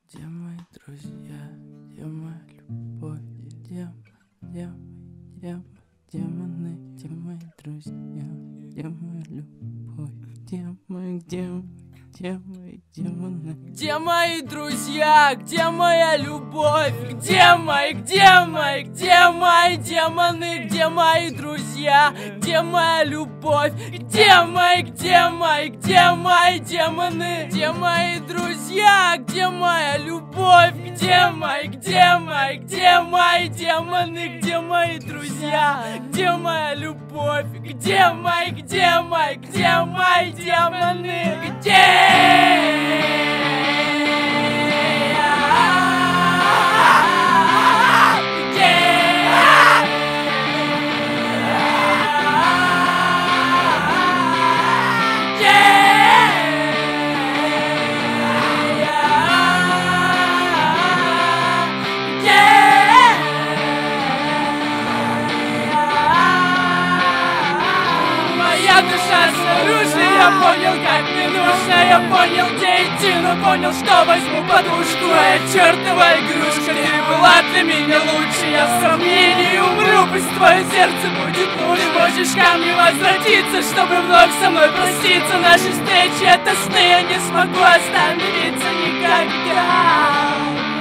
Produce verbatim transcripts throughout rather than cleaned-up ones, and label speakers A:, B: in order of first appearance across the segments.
A: Где мои друзья, где моя любовь, где, где, где, демоны, где мои друзья, где моя любовь, где мои, где, где мои демоны? Где мои друзья, где моя любовь, где мои, где мои, где мои демоны, где мои друзья, где моя любовь, где мои, где мои, где мои демоны, где мои друзья, где моя любовь, где мои, где мои, где мои демоны, где мои друзья, где моя любовь, где мои, где мои, где мои демоны, где? Душа снаружи, я понял, как мне нужно. Я понял, где идти, но понял, что возьму подушку. Моя чертова игрушка, ты была для меня лучше. Я в сомнении умру, пусть твое сердце будет лучше. Ты можешь ко мне возвратиться, чтобы вновь со мной проститься. Наши встречи — это сны, я не смогу остановиться никогда.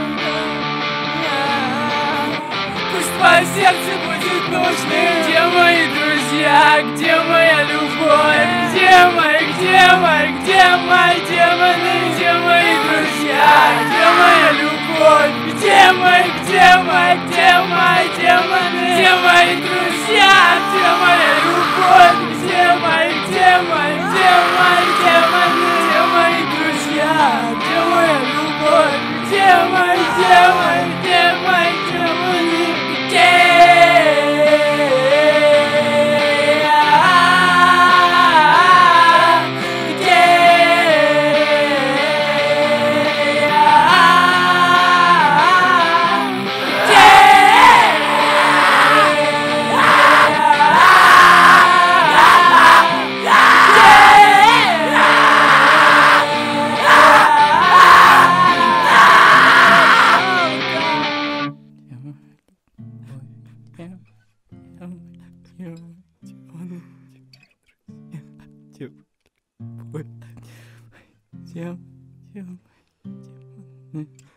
A: Пусть твое сердце будет нужным. Где мои друзья, где моя любовь, где мои, где мои, где мои демоны, где мои друзья, где моя любовь, где мои, где мои, где мои демоны, где мои друзья, где моя любовь, где мои, где мои, где мои демоны, где мои друзья, где моя любовь, где мои, где мои, где мои демоны, где? Тем, тем, тем,